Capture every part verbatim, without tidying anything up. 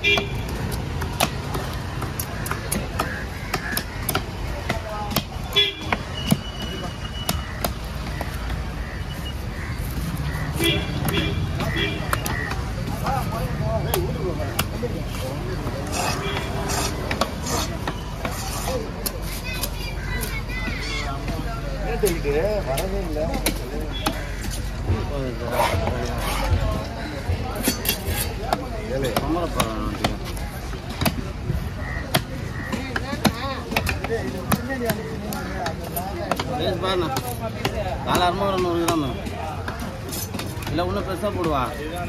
வரவே இல்லை பாருண்ணா நாலாயிரமா ஒரு நூறு கிராம் இல்லை இன்னும் பெருசாக போடுவா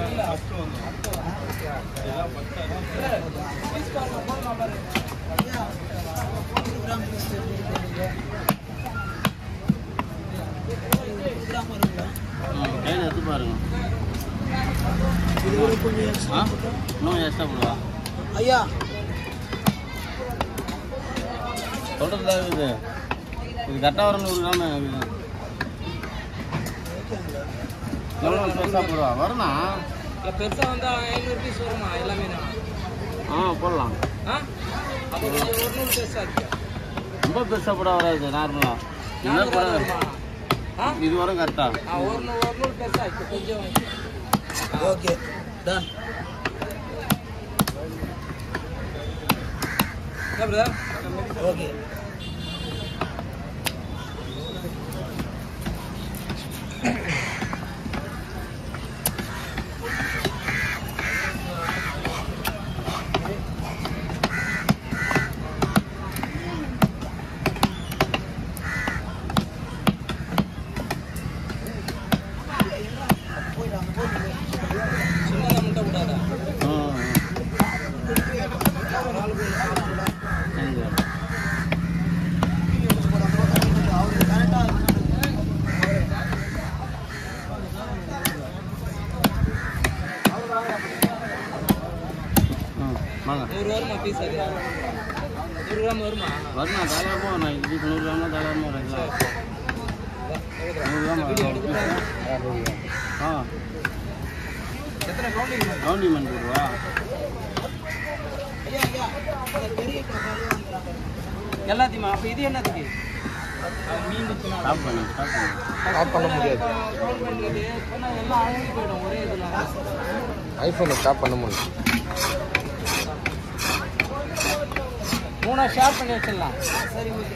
கையில் எடுத்து பாருங்க இன்னும் எக்ஸ்ட்ரா போடுவா ஐயா சொல்கிறதா இருக்குது இது கரெக்டாக வர நூறு கிராம் எவ்வளோ பெருசாக போடுவா வருண்ணா பெருசாக வந்தால் ஐநூறு பீஸ் வருமா எல்லாமே ஆ போடலாம் ஆ அப்போ ஒரு நூறு பெருசாக இருக்கு ரொம்ப பெருசாக போட வராது நார்மலாக என்ன போட இது வரும் கரெக்டாக ஒரு நூறு ஒரு நூறு பெருசாக இருக்கு கொஞ்சம் ஓகே டன் ஓகே நூறு வருமா பீஸ் அது நூறு கிராம் வருமா வருமா தாராளமாக நான் இதுக்கு நூறு கிராம்னா தாராளமாக வரலாம் நூறு கிராம் ஆ எத்தனை கவுண்டிங் கவுண்டிங் பண்ணி கொடுவா எல்லாத்தையுமா அப்போ இது என்னத்துக்கு மீன் ஸ்டாப் பண்ணி ஸ்டாப் பண்ணி ஸ்டாப் பண்ண முடியாது எல்லாம் அழிஞ்சு போயிடும் ஒரே இதெல்லாம் ஐஃபோனை ஸ்டாப் பண்ண முடியும் மூணா ஷேர் பண்ணி வச்சிடலாம் சரி ஓகே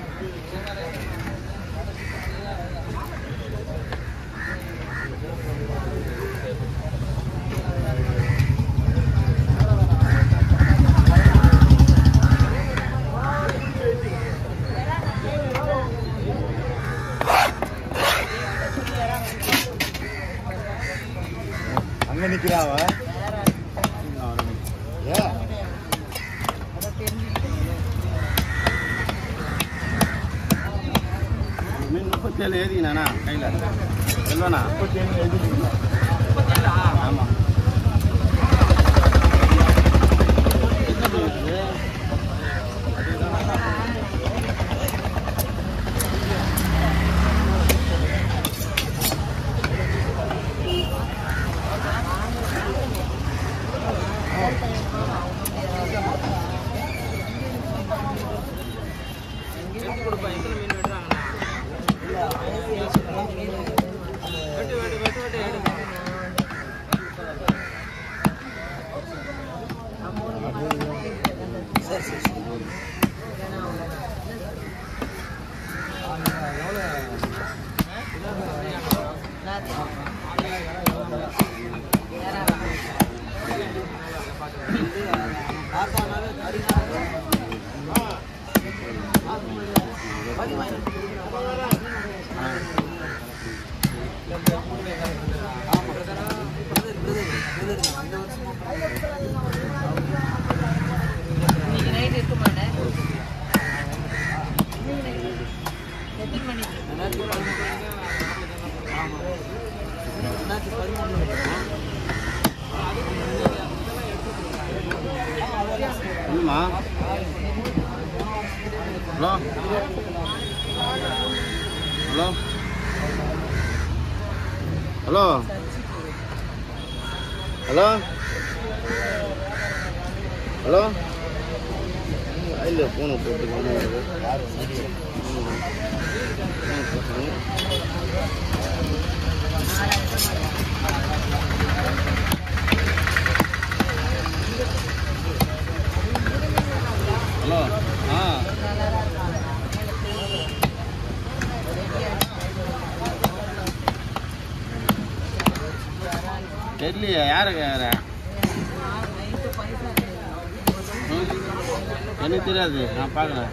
அங்கே நிற்கிறாவா ஏ மீன் முப்பத்தி ஏழு எழுதிங்கண்ணா கையில் எவ்வளோண்ணா முப்பத்தி ஏழு எழுதிங்களா ஆமாம் என்னம்மா hello hello hello hello hello இல்லை ஃபோனை போட்டுக்கணும் ஹலோ ஆ தெரியலையா யாரு யார எனக்கு தெரியாது நான் பார்க்குறேன்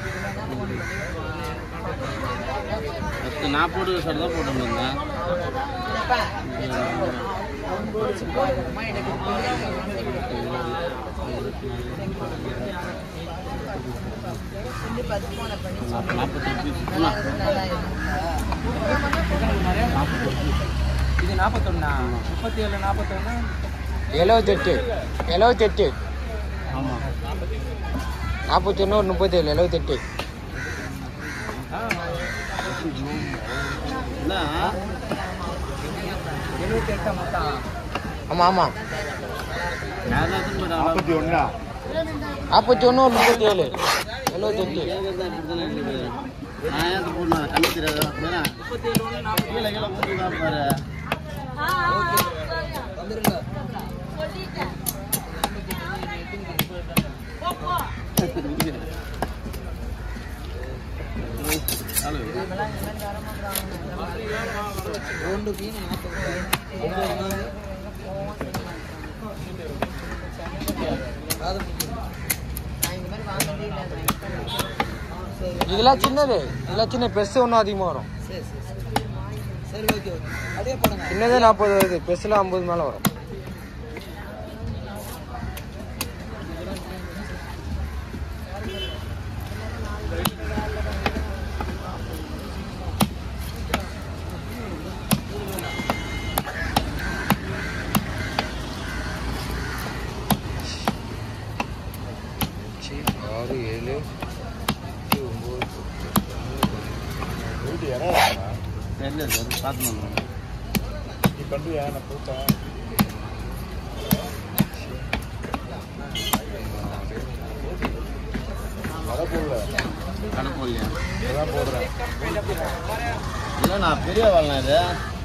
ஃபஸ்ட்டு நான் போட்டு சார் தான் போட்டு வந்தேன் நாற்பத்தெட்டு இது நாற்பத்தொன்னா முப்பத்தி ஏழு நாற்பத்தொன்னா எழுபத்தெட்டு எழுபத்தெட்டு ஆமாம் நாற்பத்தி ஒன்று ஒரு முப்பத்தேழு எழுபத்தெட்டு என்ன எழுபத்தி எட்டா மொத்தம் ஆமாம் ஆமாம் நாற்பத்தி ஒன்றா நாற்பத்தி ஒன்று ஒரு முப்பத்தேழு எழுபத்தெட்டு நான் ஏன் போடணும் கண்ணு தெரியாது முப்பத்தி ஏழு ஒன்று நாற்பத்தி கீழே கீழே போட்டு தான் பாரு வந்துருங்க இதெல்லாம் சின்னது இதெல்லாம் சின்ன பெருசு ஒன்றும் அதிகமாக வரும். சரி சரி சரி ஓகே ஓகே அப்படியே போடுங்க. சின்னதே நாற்பது வருது, பெருசுல ஐம்பது மேலே வரும். ஆறு ஏழு ஒம்பது தெரியல சார் பார்த்து நீ பண்ணுறியா நான் போட்டேன் கடை போடல கடை போடலையா அதான் போடுறேன் இல்லை நான் பெரிய வாழலாம் இது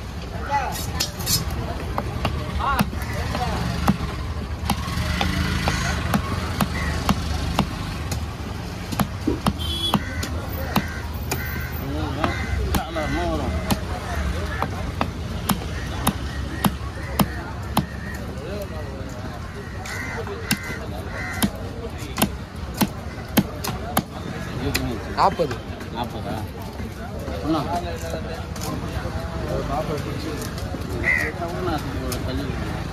வரும் நாற்பது நாற்பதா இன்னும் நாற்பது கல்வி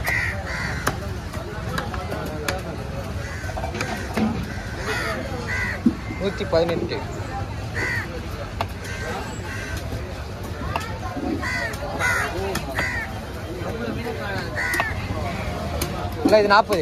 நூற்றி பதினெட்டு இல்லை இது நாற்பது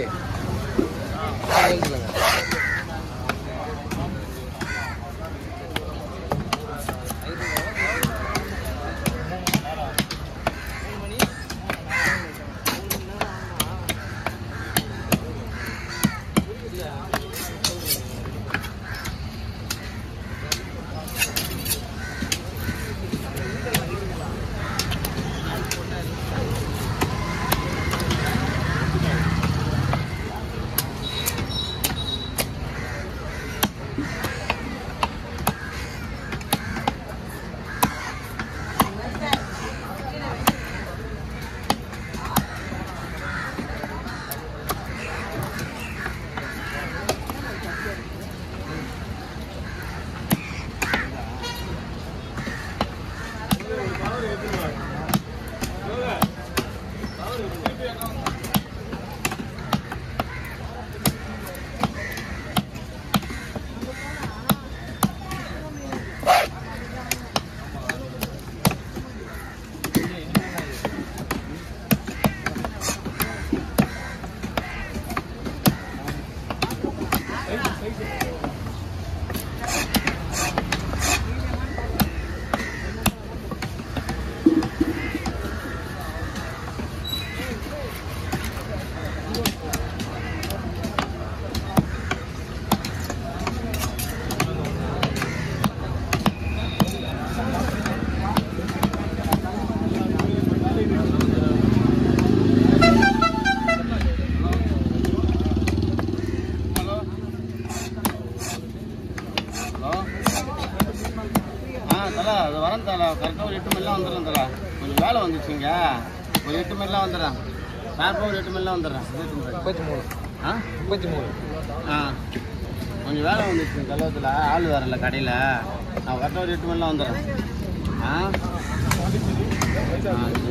வேலை வந்துச்சுங்க. ஒரு எட்டு மணிலாம் வந்துடுறேன். ஷார்ப்பாக ஒரு எட்டு மணிலாம் வந்துடுறேன். முப்பத்தி மூணு ஆ முப்பத்தி மூணு ஆ கொஞ்சம் வேலை வந்துச்சுங்க கல்லூரத்தில். ஆள் வரல கடையில். நான் கரெக்டாக ஒரு எட்டு மணிலாம் வந்துடுறேன். ஆ ஆ